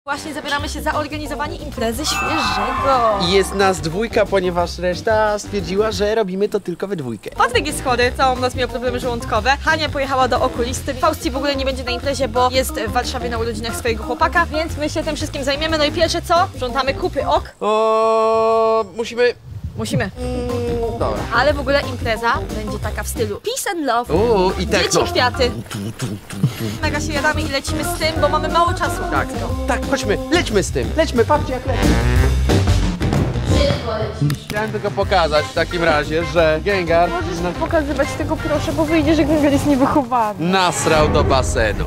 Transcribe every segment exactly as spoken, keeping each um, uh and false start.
Właśnie zabieramy się za organizowanie imprezy świeżego. I jest nas dwójka, ponieważ reszta stwierdziła, że robimy to tylko we dwójkę. Patryk jest chory, całą noc miał problemy żołądkowe. Hania pojechała do okulisty. Fausti w ogóle nie będzie na imprezie, bo jest w Warszawie na urodzinach swojego chłopaka, więc my się tym wszystkim zajmiemy. No i pierwsze co? Sprzątamy kupy, ok? O, musimy... Musimy. Mm, dobra. Ale w ogóle impreza będzie taka w stylu peace and love. Uuu, i techno. Dzieci, kwiaty. Mega się jadamy i lecimy z tym, bo mamy mało czasu. Tak, tak, chodźmy, lećmy z tym. Lećmy, patrzcie jak lecimy. Chciałem tylko pokazać w takim razie, że Gengar... Możesz nam pokazywać tego, proszę, bo wyjdzie, że Gengar jest niewychowany. Nasrał do basenu.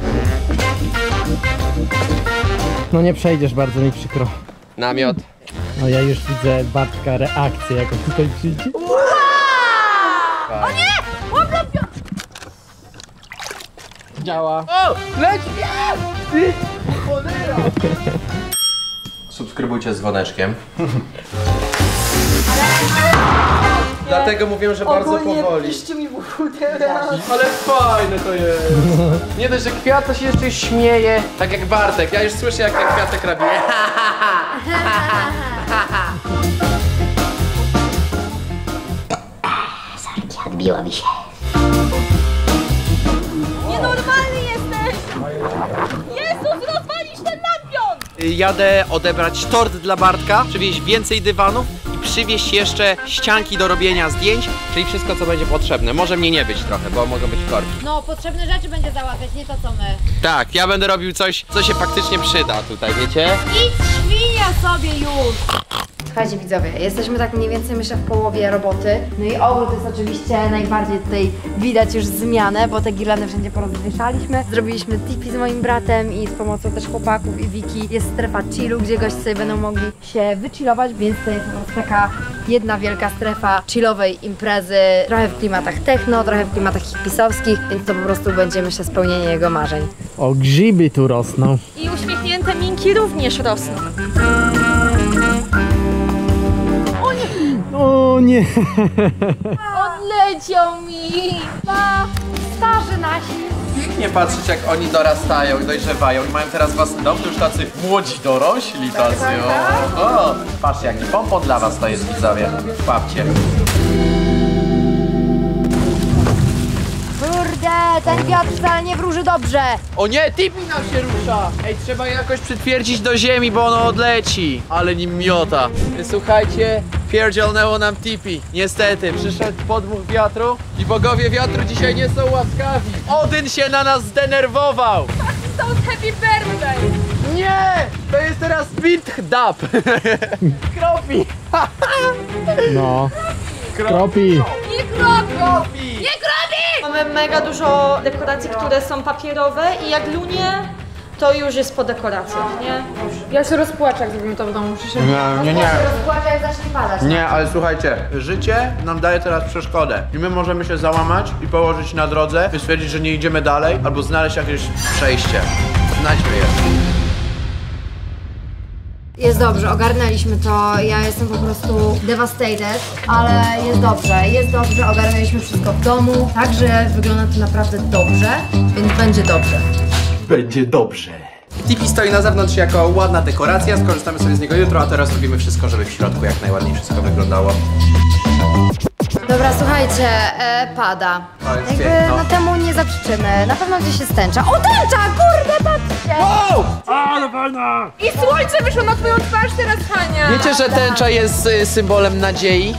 No nie przejdziesz, bardzo mi przykro. Namiot. No ja już widzę Bartka reakcję, jak on tutaj przyjdzie. Wow! O nie! Łap, łap, łap! Działa. O! Leć! Ty! Cholera! Subskrybujcie z dzwoneczkiem. Dlatego mówię, że bardzo powoli. Piszcie mi w uchu teraz. Ale fajne to jest. Nie dość, że kwiat to się jeszcze śmieje. Tak jak Bartek. Ja już słyszę, jak ten kwiatek robi. Odbiła mi się. Nienormalny jesteś! Jezus, rozwalisz ten lampion! Jadę odebrać tort dla Bartka, przywieźć więcej dywanów i przywieźć jeszcze ścianki do robienia zdjęć, czyli wszystko, co będzie potrzebne. Może mnie nie być trochę, bo mogą być korki. No, potrzebne rzeczy będzie załatwiać, nie to co my. Tak, ja będę robił coś, co się faktycznie przyda tutaj, wiecie? Idź świnia sobie już! Słuchajcie widzowie, jesteśmy tak mniej więcej myślę w połowie roboty. No i ogród jest oczywiście najbardziej tutaj widać już zmianę, bo te girlandy wszędzie porozwieszaliśmy. Zrobiliśmy tipi z moim bratem i z pomocą też chłopaków i Wiki. Jest strefa chillu, gdzie goście sobie będą mogli się wychillować, więc to jest po prostu taka jedna wielka strefa chillowej imprezy. Trochę w klimatach techno, trochę w klimatach hipisowskich, więc to po prostu będzie myślę spełnienie jego marzeń. O, grzyby tu rosną. I uśmiechnięte minki również rosną. O nie! Odleciał mi! Pa, starzy nasi! Nie patrzeć, jak oni dorastają i dojrzewają i mają teraz własny dom, to już tacy młodzi dorośli tacy. O, o. Patrzcie, jaki pompon dla was to jest, widzowie. Łapcie. Kurde, ten wiatr wcale nie wróży dobrze! O nie, tipi nam się rusza! Ej, trzeba je jakoś przytwierdzić do ziemi, bo ono odleci. Ale nim miota. Słuchajcie, pierdzielnęło nam tipi. Niestety, przyszedł podmuch wiatru i bogowie wiatru dzisiaj nie są łaskawi. Odyn się na nas zdenerwował. Stąd happy birthday! Nie! To jest teraz beat dub. Kropi. No. Kropi. Nie kropi! Kropi. Nie kropi! Mamy mega dużo dekoracji, które są papierowe i jak lunie, to już jest po dekoracjach, nie? Ja się rozpłaczę, jak zrobimy to w domu. Przyszedł. Nie, nie, nie. Rozpłacza jak zacznie padać. Nie, ale słuchajcie, życie nam daje teraz przeszkodę i my możemy się załamać i położyć na drodze, i stwierdzić, że nie idziemy dalej, albo znaleźć jakieś przejście. Znajdźmy je. Jest dobrze, ogarnęliśmy to, ja jestem po prostu devastated, ale jest dobrze, jest dobrze, ogarnęliśmy wszystko w domu, także wygląda to naprawdę dobrze, więc będzie dobrze. Będzie dobrze. Tipi stoi na zewnątrz jako ładna dekoracja, skorzystamy sobie z niego jutro, a teraz robimy wszystko, żeby w środku jak najładniej wszystko wyglądało. Dobra, słuchajcie, e, pada. To jest Jakby piękno. no temu nie zaprzeczymy, na pewno gdzieś jest tęcza. O, tęcza, kurde, patrzcie! Wow! I słońce wyszło na twoją twarz teraz, Hania! Wiecie, że tęcza jest y, symbolem nadziei?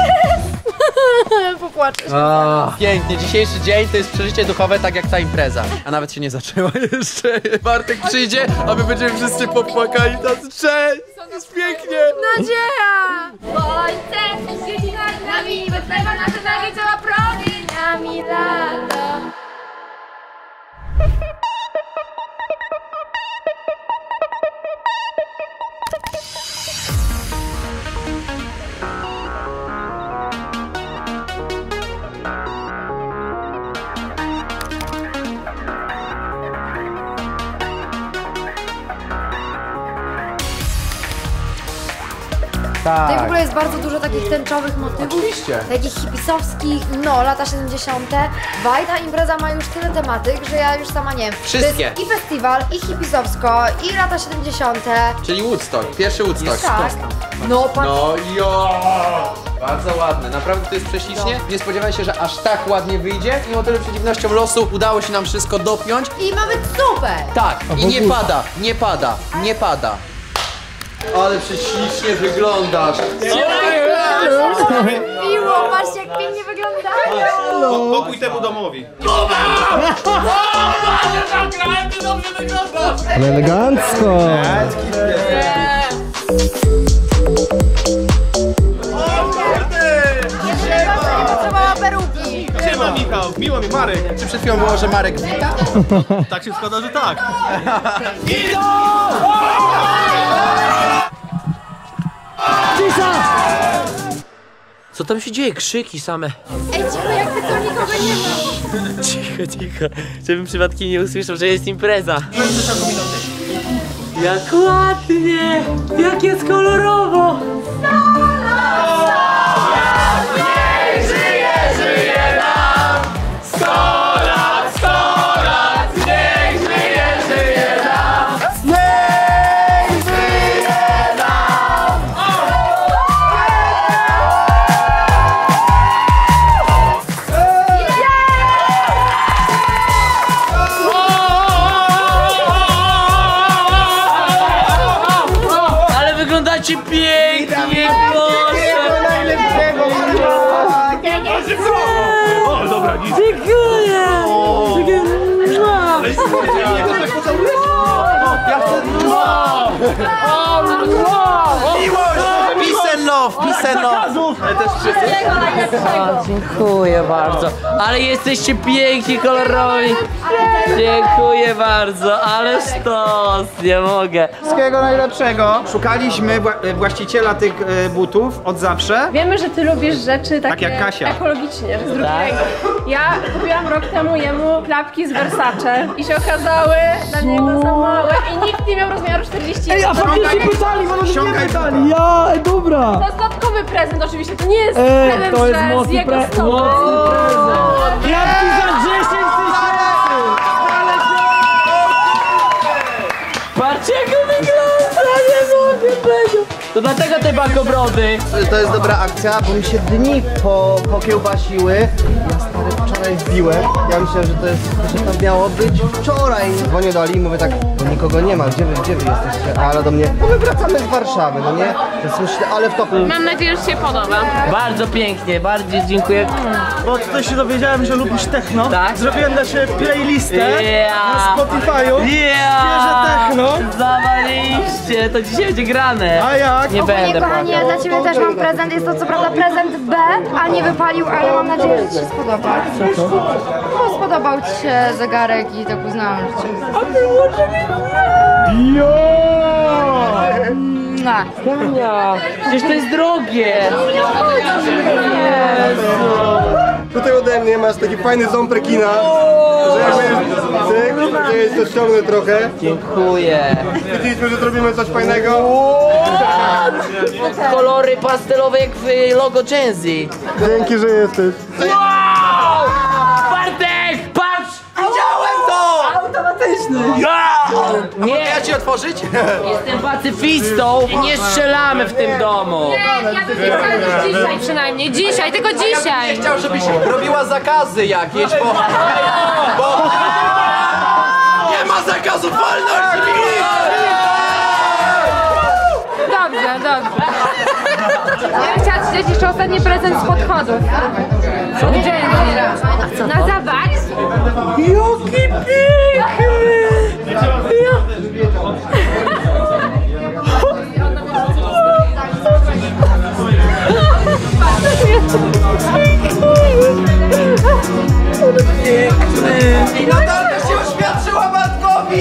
Popłaczę się. A, pięknie, dzisiejszy dzień to jest przeżycie duchowe, tak jak ta impreza. A nawet się nie zaczęła jeszcze. Bartek przyjdzie, a my będziemy wszyscy popłakali. Tacy, cześć! Jest pięknie! Nadzieja! Słońce świeci nad nami, wyplewa nasze nagi, cała promieniami lato. Tak. Tutaj w ogóle jest bardzo dużo takich tęczowych motywów. Oczywiście. Takich hipisowskich, no, lata siedemdziesiąte. Waj, ta impreza ma już tyle tematyk, że ja już sama nie wiem. Wszystkie. To jest i festiwal, i hipisowsko, i lata siedemdziesiąte. Czyli Woodstock, pierwszy Woodstock. Tak. No, pan... No jo! Bardzo ładne, naprawdę to jest prześlicznie. Nie spodziewałem się, że aż tak ładnie wyjdzie. Mimo tyle przeciwnością losu udało się nam wszystko dopiąć. I mamy super! Tak, i nie pada, nie pada, nie pada. Ale prześlicznie wyglądasz. Miło, patrzcie jak pięknie wygląda. Pokój temu domowi. Ale elegancko! Potrzebowała peruki. Siema Michał, miło mi Marek. Czy przed chwilą było, że Marek wita? Tak się składa, że tak. Co tam się dzieje? Krzyki same. Ej, cicho, jak ty to nikogo nie ma. Cicho, cicho. Żebym przypadkiem nie usłyszał, że jest impreza. Jak ładnie! Jak jest kolorowo! Ale wyglądacie pięknie, Boże! O, dobra, nic. Dziękuję! Peace and love, peace and love. Ale też wszyscy. O, dziękuję bardzo. Ale jesteście piękni, kolorowi. Dziękuję bardzo, ale sztos, nie mogę. Wszystkiego najlepszego. Szukaliśmy wła- właściciela tych e, butów od zawsze. Wiemy, że ty lubisz rzeczy takie Tak jak Kasia. ekologicznie, z drugiej Tak? ręki. Ja kupiłam rok temu jemu klapki z Versace i się okazały dla niego za małe i nikt nie miał rozmiaru czterdzieści jeden. A faktycznie pytali, bo ludzie nie pytali! Ja, ej, dobra! To jest dodatkowy prezent oczywiście, to nie jest Ej, prezent, to jest że z mocny jego pre- stołu. mocny prezent! Klapki za dziesięć tysięcy! Patrzcie, jak on wygląda, nie mogę tego. To dlatego te bakobrody. To jest dobra akcja, bo mi się dni po, pokiełbasiły. Ja stary wczoraj wbiłem. Ja myślałem, że to jest, że to miało być wczoraj. Dzwonię do Ali i mówię tak, bo nikogo nie ma, gdzie wy, gdzie wy jesteście? A Ala do mnie, bo my wracamy z Warszawy, no nie? Więc myślę, ale w topu. Mam nadzieję, że się podoba. Bardzo pięknie, bardzo dziękuję. Bo tutaj się dowiedziałem, że lubisz techno. Tak? Zrobiłem dla ciebie playlistę Yeah. na Spotify'u. Yeah. Świeże techno. Zawaliście, to dzisiaj będzie grane. A jak? Nie Ogólnie, będę kochani, ja płakał. dla ciebie też mam prezent. Jest to co prawda prezent B, a nie wypalił, ale mam nadzieję, że ci się spodoba. No, spodobał ci się zegarek i tak uznałam, że cię... Mua. Kania, przecież to jest drogie. Tutaj ode mnie masz taki fajny ząb rekina, że jakby cyk, że jest to ściągnę trochę. Dziękuję. Widzieliśmy, że zrobimy coś fajnego. Kolory pastelowe jak w logo Genzy. Dzięki, że jesteś. Wow! Bartek, patrz! Widziałem to! Automatyczny. Ja! Nie, Ja ci otworzyć? jestem pacyfistą i nie strzelamy w tym domu. Ja bym nie dzisiaj przynajmniej, dzisiaj, tylko Nie dzisiaj. chciał, żebyś robiła zakazy jakieś, bo... bo... Nie ma zakazu wolności! Dobrze, dobrze. Ja chciałam ci dać jeszcze ostatni prezent z podchodów. Co? Na zabawę. Jaki piękny! I Natalka się oświadczyła Bartkowi!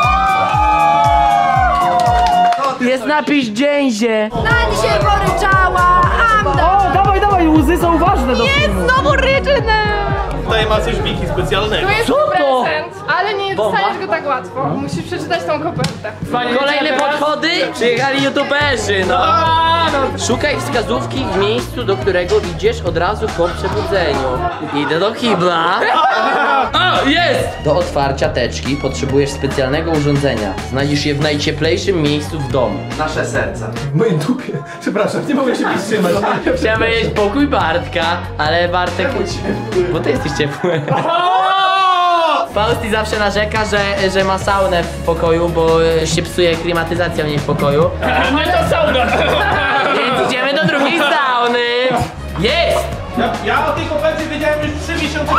Jest napis Dzięzie. Na dzisiaj poryczała, Amda! O, dawaj, dawaj, łzy są ważne do filmu. Znowu ryczynę. Tutaj ma coś Miki specjalnego. To jest Co to? prezent, ale nie dostaniesz go tak łatwo. Musisz przeczytać tą kopertę. Kolejne podchody? Przyjechali youtuberzy, no. Szukaj wskazówki w miejscu, do którego idziesz od razu po przebudzeniu. Idę do kibla. O, jest! Do otwarcia teczki potrzebujesz specjalnego urządzenia. Znajdziesz je w najcieplejszym miejscu w domu. Nasze serca. W mojej dupie. Przepraszam, nie mogę się powstrzymać. Chciałem jeść pokój Bartka, ale Bartek... Bo ty jesteś ciepły. Fausti zawsze narzeka, że, że ma saunę w pokoju, bo się psuje klimatyzacja w niej w pokoju. No i to sauna! Więc idziemy do drugiej sauny. Jest! Ja, ja o tej konwencji wiedziałem już trzy miesiące.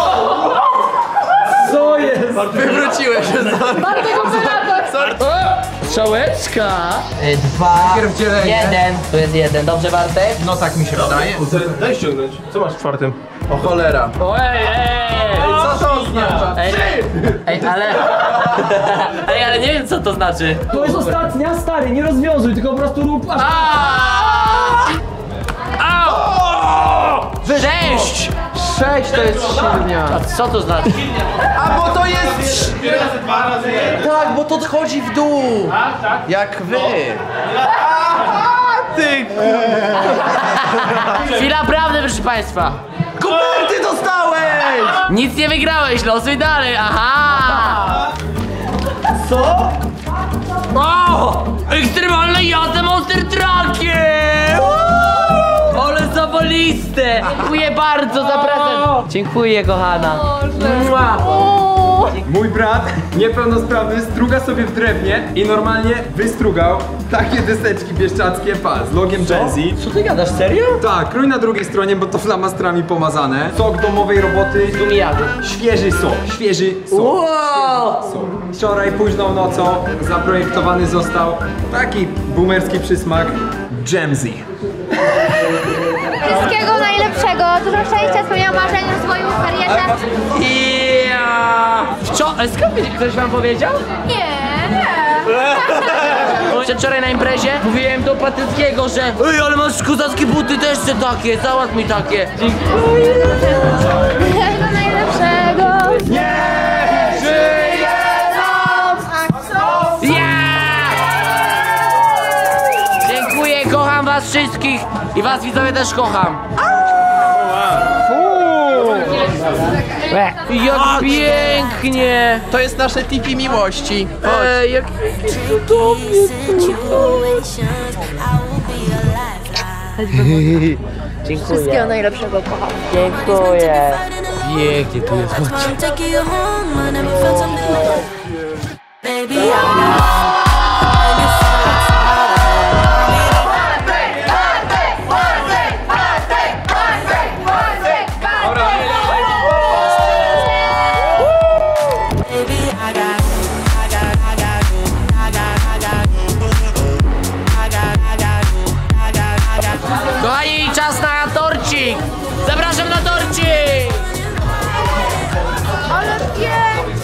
Co jest? Wywróciłeś się z Bartek operator! Strzałeczka! Dwa, jeden. Tu jest jeden. Dobrze, Bartek? No tak mi się wydaje. Daj ściągnąć. Co masz w czwartym? O cholera. Ej, ej! Co to oznacza? Ej, ej, ale... Ej, ale nie wiem, co to znaczy. To jest ostatnia, stary, nie rozwiązuj, tylko po prostu rób aż... Sześć! Sześć to jest średnia. A co to znaczy? A bo to jest... Razy dwa razy jeden. Tak, bo to schodzi w dół. Tak, tak. Jak wy. Ty Chwila prawdy, proszę państwa. Koperty dostałeś! Nic nie wygrałeś, losuj dalej, aha! Co? O! Ekstremalne jazdy Monster Truckiem! Ale zawaliste! Dziękuję bardzo za prezent! Dziękuję, kochana! Mua. Mój brat, niepełnosprawny, struga sobie w drewnie i normalnie wystrugał takie deseczki bieszczackie, pa, z logiem Jazzy. Co ty gadasz, serio? Tak, krój na drugiej stronie, bo to flamastrami pomazane. Sok domowej roboty. Gumijaku. Świeży sok, świeży sok. Wow. Sok. Wczoraj późną nocą zaprojektowany został taki boomerski przysmak Jamzy. Wszystkiego najlepszego, dużo szczęścia, spełnienia marzeń, rozwoju w karierze. Ja. Wczoraj, skąd wiecie, ktoś wam powiedział? Nie, nie. Wczoraj na imprezie mówiłem do Patyckiego, że ej, ale masz kozackie buty, też chcę takie, załatw mi takie. Dziękuję. Wszystkiego najlepszego. Nie żyje nam! Yeah! Dziękuję, kocham was wszystkich i was widzowie też kocham. Jak pięknie! To jest nasze tipi miłości. Ej, jak cudownie. Dziękuję. Wszystkiego najlepszego, kocham. Dziękuję. Pięknie tu jest, chodźcie. Kochani, czas na torcik! Zapraszam na torcik! Ale pięknie!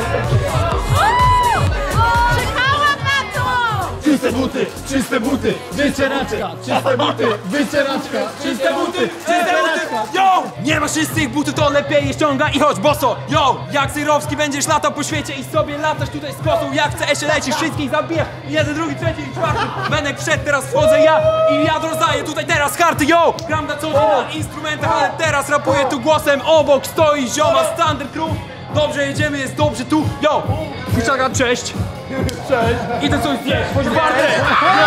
Czekałam na to! Czyste buty, czyste buty, wycieraczka, czyste buty, wycieraczka, czyste buty, wycieraczka. Yo! Nie masz czystych butów, to lepiej je ściąga i chodź boso. Yo! Jak Zyrowski będziesz latał po świecie i sobie latasz tutaj z kosą. Jak chcesz się lecisz, wszystkich zabijasz. Jeden, drugi, trzeci i czwarty. Benek wszedł, teraz wchodzę ja i ja rozdaję tutaj teraz karty. Yo! Gram na co dzień na instrumentach, ale teraz rapuję tu głosem. Obok stoi zioma z Thunder Crew. Dobrze jedziemy, jest dobrze tu. Yo! Kuciaka, cześć! Cześć! Idę coś zjeść, chodź Bartek!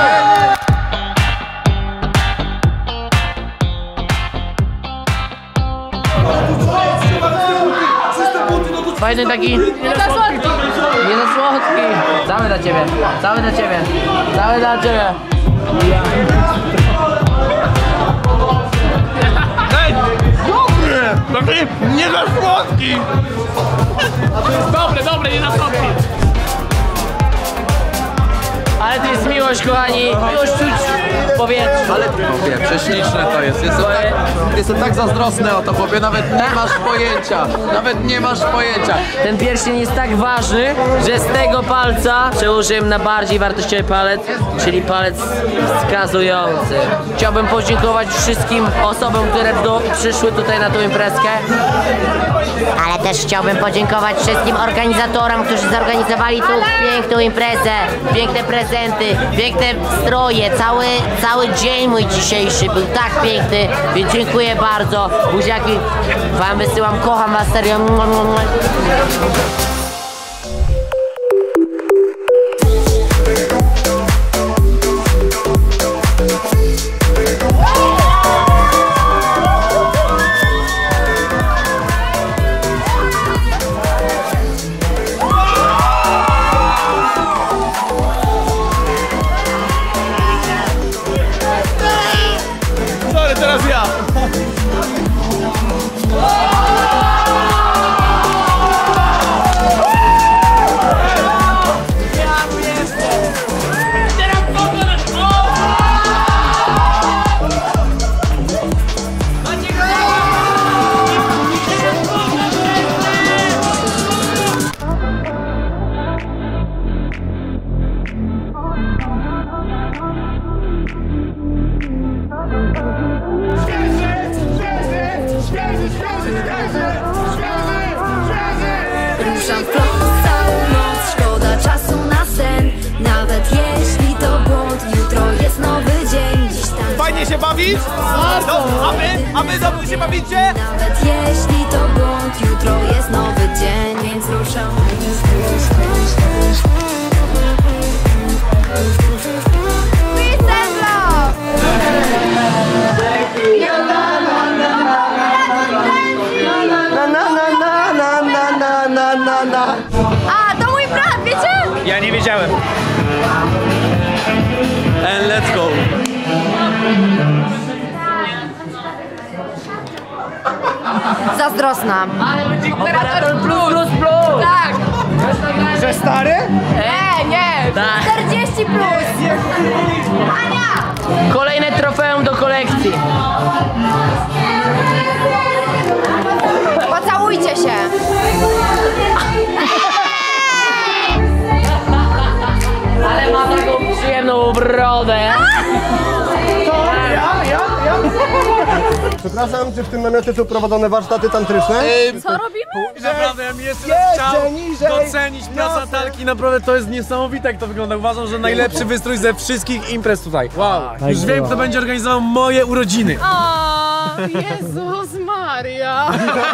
Fajny taki... Nie za słodki! Nie za słodki! Cały dla ciebie, cały dla ciebie, cały dla ciebie. Ej! Dobre! Taki nie za słodki! Dobre, dobre, nie za słodki. Ale to jest miłość, kochani. Miłość czuć w powietrzu. Ale chłopie, prześliczne to jest. Jestem tak, jestem tak zazdrosny o to, chłopie. Nawet nie masz pojęcia. Nawet nie masz pojęcia. Ten pierścień jest tak ważny, że z tego palca przełożyłem na bardziej wartościowy palec, czyli palec wskazujący. Chciałbym podziękować wszystkim osobom, które do, przyszły tutaj na tą imprezkę. Ale też chciałbym podziękować wszystkim organizatorom, którzy zorganizowali tu piękną imprezę. Piękne prezenty prezenty, piękne stroje, cały, cały dzień mój dzisiejszy był tak piękny, więc dziękuję bardzo. Buziaki wam wysyłam, kocham was serio. Sorry, teraz ja. Ruszam w pląs całą noc, szkoda czasu na sen. Nawet jeśli to błąd, jutro jest nowy dzień. Dziś tam Fajnie się bawić? No, a wy? A wy dobrze się bawicie? nawet jeśli to błąd, jutro jest nowy dzień, więc ruszam. Na na na na na na na na na. A, to mój brat, wiecie? Ja nie wiedziałem. And let's go. Zazdrosna. Operator plus plus plus! Tak! Że stary? Nie, nie! Tak. czterdzieści plus! Ania! Kolejne trofeum do kolekcji. Pocałujcie się! Ale ma taką przyjemną brodę. Ja, ja, ja. Przepraszam, czy w tym namiocie są prowadzone warsztaty tantryczne? Co robimy? Naprawdę, ja bym jeszcze Jeszcze chciał niżej. docenić praca Natalki. Naprawdę to jest niesamowite, jak to wygląda. Uważam, że najlepszy wystrój ze wszystkich imprez tutaj. Wow. Tak Już wiem, było. kto będzie organizował moje urodziny. O, Jezus Maria!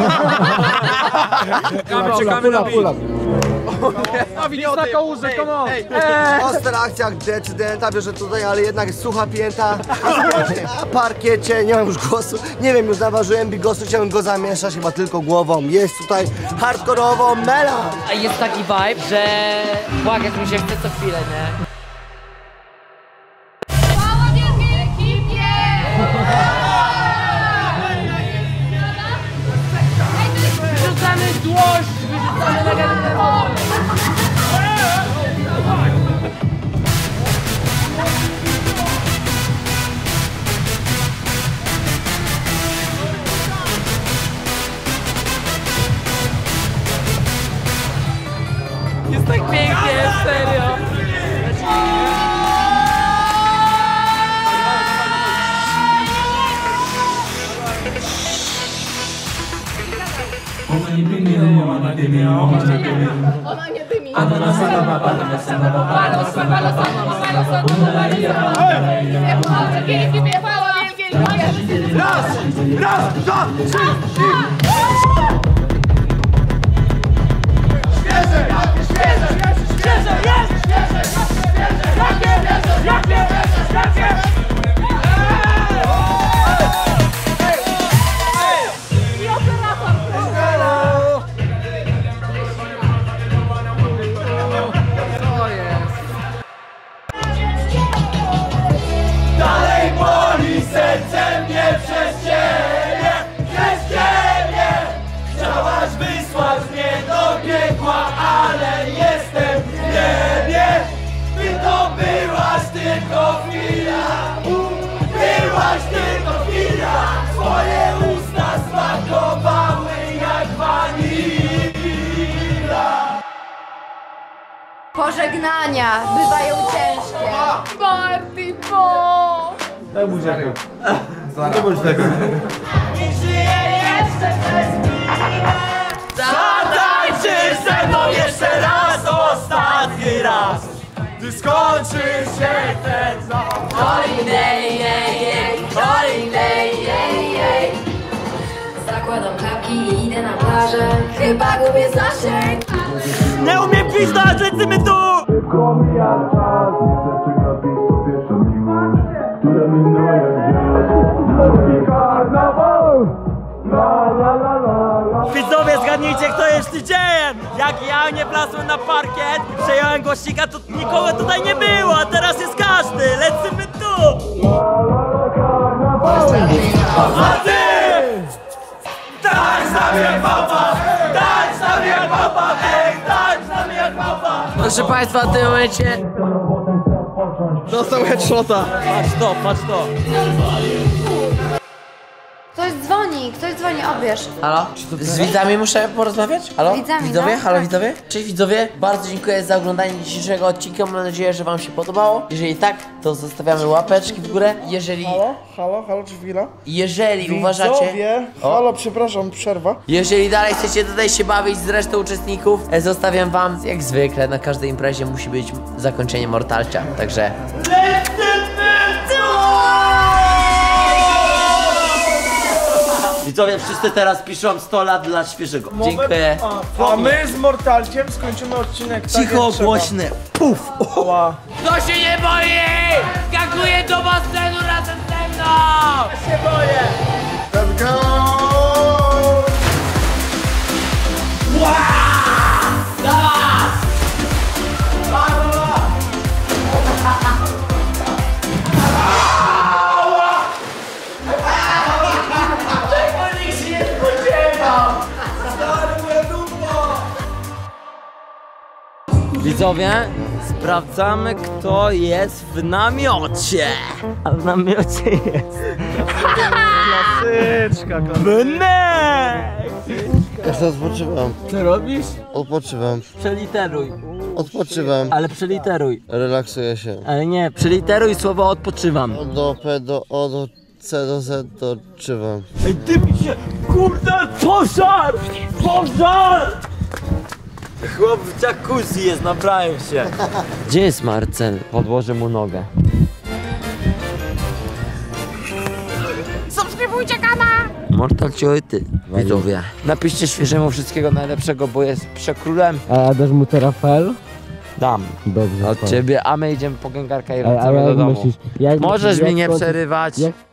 Czekamy, czekamy na pula. Nic na kołurze, come on. Ostra akcja decydenta bierze tutaj, ale jednak jest sucha pięta. Na parkiecie, nie mam już głosu. Nie wiem, już naważyłem bigosu, chciałem go zamieszać chyba tylko głową. Jest tutaj hardkorowo mela. A jest taki vibe, że płakać mi się chce co chwilę, nie? Wyrzucamy złość! Wyrzucamy negatywne emocje! Jest tak pięknie, serio! Ona nie dymi, ona nie dymi, ona nie dymi. Ona nie dymi! Ona sama, ona sama, Palos, palos, palos, palos, pięknie wjechała, pięknie! Raz, raz, dwa, trzy i... Świeże, świeże, świeże, jest! Świeże, świeże, jakie, jakie, jakie! Dalej boli serce mnie przez ciebie, przez ciebie. Chciałaś wysłać mnie do piekła, ale jestem w niebie. Ty to byłaś tylko chwila, byłaś tylko chwila. Twoje usta smakowały jak wanila. Pożegnania bywają ciężkie. Party Bo! Daj buziaku. Nie bądź tego. I żyję jeszcze przez chwilę. Zatańczysz ze mną jeszcze raz, ostatni raz. gdy skończy się ten zabaw. Holiday, jej, jej, holiday, jej, jej. Zakładam klapki i idę na plażę. Chyba gubię zasięg. Nie umiem gwizdać, lecimy tu! Szybko mija czas, nie chcę przegapić, to pierwsza miłość, która minęła jak dzień. Na roki karnawał! La la la la la. Widzowie, zgadnijcie, kto jest sztyciejem! Jak ja nie wlazłem na parkiet, przejąłem głośnika, to nikogo tutaj nie było, a teraz jest każdy! Lecimy tu! A ty! Tańcz z nami jak małpa! Tańcz z nami jak małpa! Ej, tańcz z nami jak małpa! Proszę Państwa, w tym momencie dostał headshota. Patrz to, patrz to. Ktoś dzwoni, ktoś dzwoni, odbierz. Halo? Z widzami muszę porozmawiać? Halo? Widzami, widzowie? no. Halo Tak. widzowie? Cześć widzowie, bardzo dziękuję za oglądanie dzisiejszego odcinka, mam nadzieję, że wam się podobało. Jeżeli tak, to zostawiamy łapeczki w górę. Jeżeli... Halo? Halo? Halo, czy chwila? Jeżeli Widzowie, uważacie... O. Halo, przepraszam, przerwa. Jeżeli dalej chcecie tutaj się bawić z resztą uczestników, e, zostawiam wam, jak zwykle, na każdej imprezie musi być zakończenie mortalcia, także... Widzowie, wszyscy teraz piszą sto lat dla świeżego. Dziękuję. A, a my z Mortalciem skończymy odcinek tak Cicho, jak trzeba. głośne. Puf! Ła. Kto się nie boi? Skakuje do basenu razem ze mną! Ja się boję! Let's go! Widzowie, sprawdzamy, kto jest w namiocie. A w namiocie jest... Klasyczka, Benek! Ja sobie odpoczywam. Co robisz? Odpoczywam. Przeliteruj. Odpoczywam. Ale przeliteruj. Relaksuję się. Ale nie, przeliteruj słowo odpoczywam. Od do P do O do C do Z do czywam. Ej, ty się... Kurde, pożar! Pożar! Chłop w jacuzzi jest, nabrałem się. Gdzie jest Marcel? Podłożę mu nogę. Subskrybujcie kanał! Mortal Cioity, widzowie. Napiszcie świeżemu wszystkiego najlepszego, bo jest przekrólem. A dasz mu terafel? Dam. Dobrze. Od ciebie, a my idziemy po gęgarkę i Ale, wracamy ale do jak domu. myślisz, jak Możesz myślisz, mi nie jak skończy- przerywać. Jak